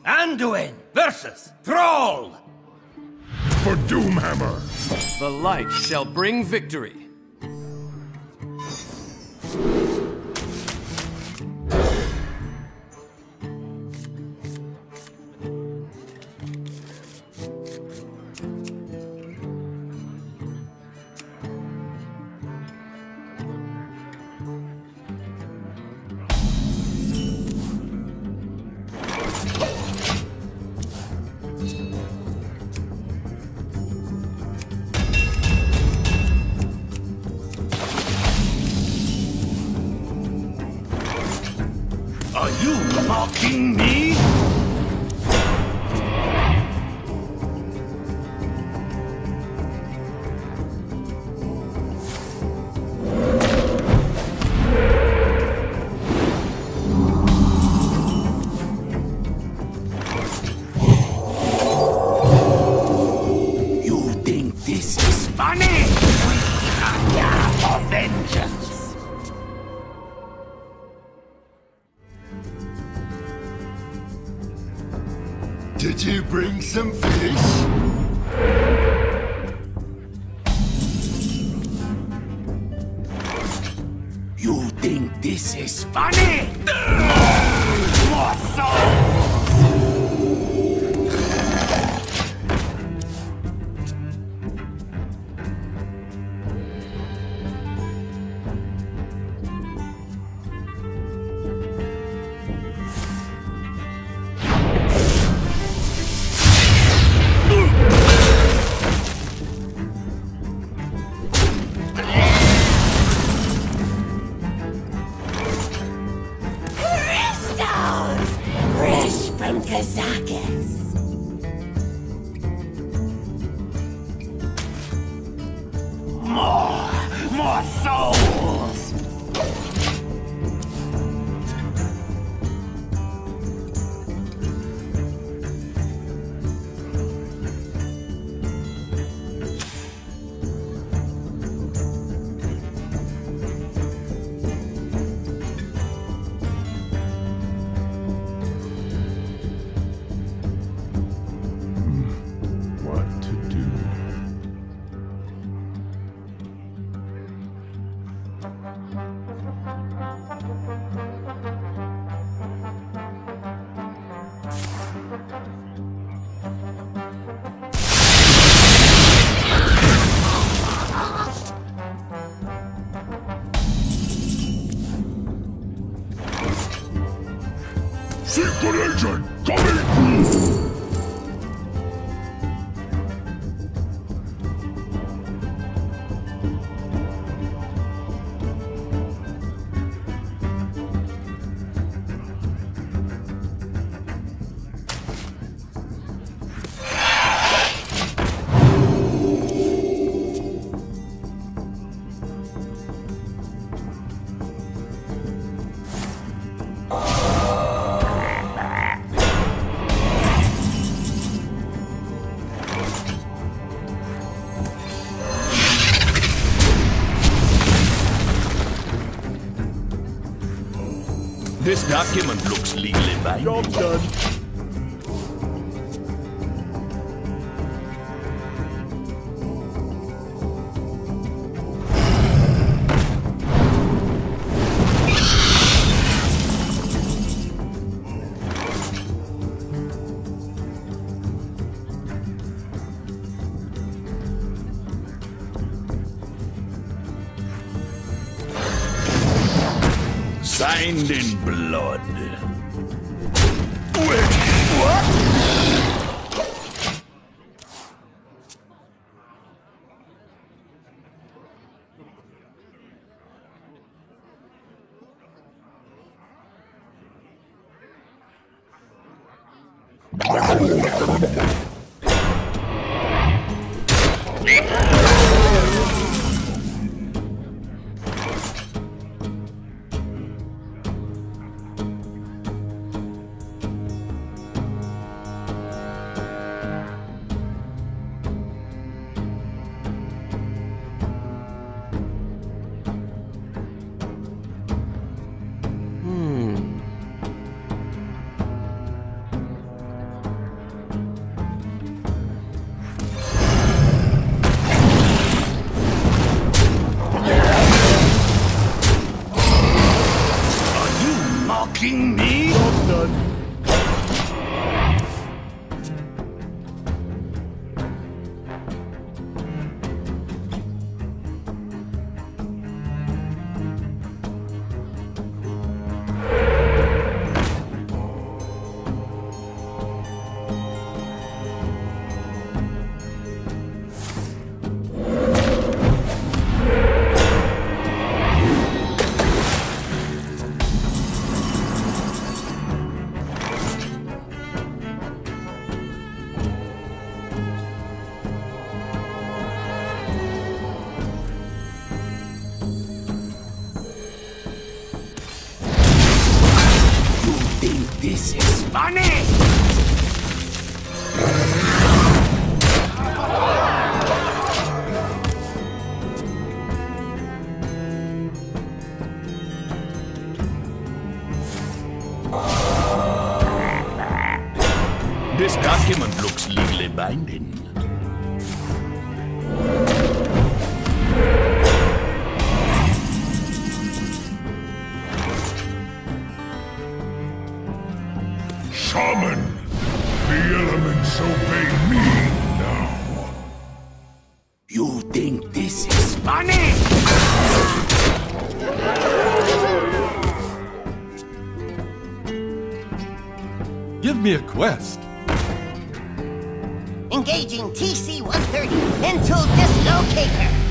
Anduin versus Thrall! For Doomhammer! The light shall bring victory. Are you mocking me? You think this is funny? Yeah, for vengeance. Did you bring some fish? You think this is funny? More souls! Fresh from Kazakis. More souls! What to do? Secret agent coming! This document looks legally binding. Job done. Signed in blood. Wait, what? Teasing me? Job's done. This is funny! This document looks legally binding. Shaman! The elements obey me now. You think this is funny? Give me a quest. Engaging TC-130 into dislocator.